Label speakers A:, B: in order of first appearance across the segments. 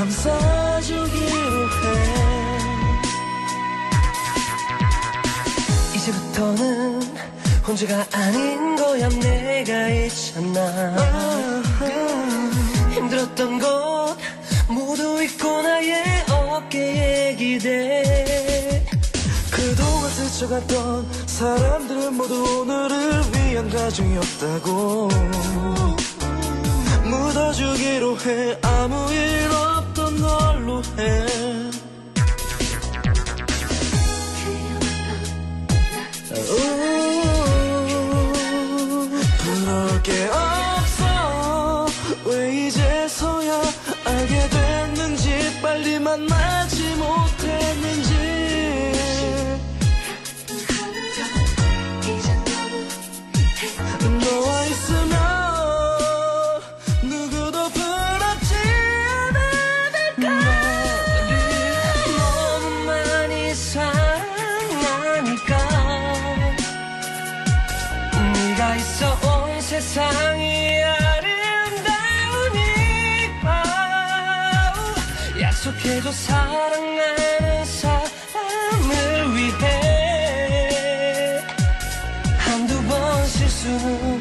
A: 감싸주기로 해. 이제부터는 혼자가 아닌 거야. 내가 있잖아. 힘들었던 것 모두 잊고 나의 어깨에 기대.
B: 그동안 스쳐갔던 사람들은 모두 오늘을 위한 가중이었다고 묻어주기로 해. 아무 일 없던 걸로 해. 부러울 게 없어. 왜 이제서야 알게 됐는지, 빨리 만나지 못했는지. 너와 있으면 누구도 부럽지 않을까.
A: 너를 너무 많이 사랑하니까. 네가 있어 온 세상이 아름다우니까. 약속해줘 사랑하는 사람을 위해. 한두 번 실수는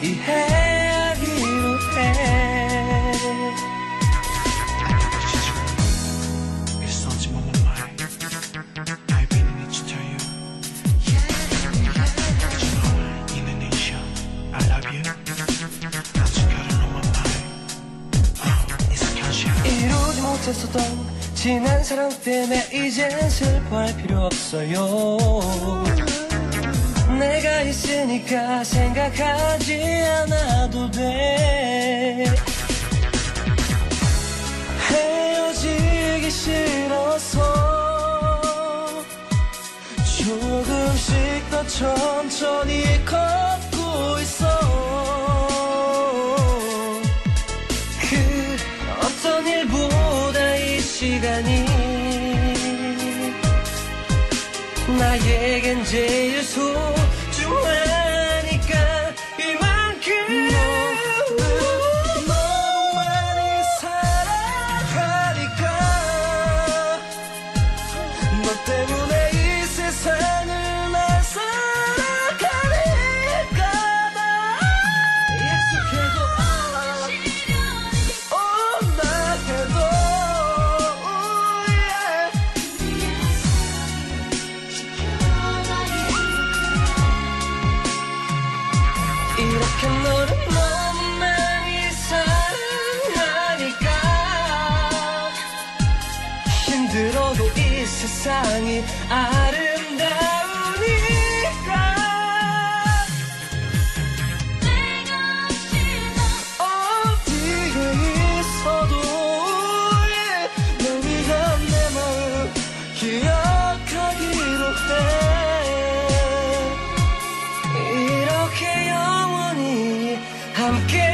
A: 이해하기로 해.
B: It's on my mind. I've been need to tell you. Indonesia, I love you. That's got it on my mind. It's a conscience.
A: 이루지 못했었던 지난 사랑 때문에 이젠 슬퍼할 필요 없어요. 내가 있으니까 생각하지 않아도 돼.
B: 헤어지기 싫어서 조금씩 더 천천히 걷고 있어.
A: 그 어떤 일보다 이 시간이 나에겐 제일 소중하니까. 이만큼
B: 너무 많이 사랑하니까. 너 때문에 이 세상을 날 살아가니까봐.
A: 약속해도
B: 나에도
A: 이렇게 너를 너무 많이 사랑하니까. 힘들어도 이 세상이 아름다우니까.
B: 어디에 있어도 널 위한 내 마음 기억하기로 해.
A: 이렇게 영원히 함께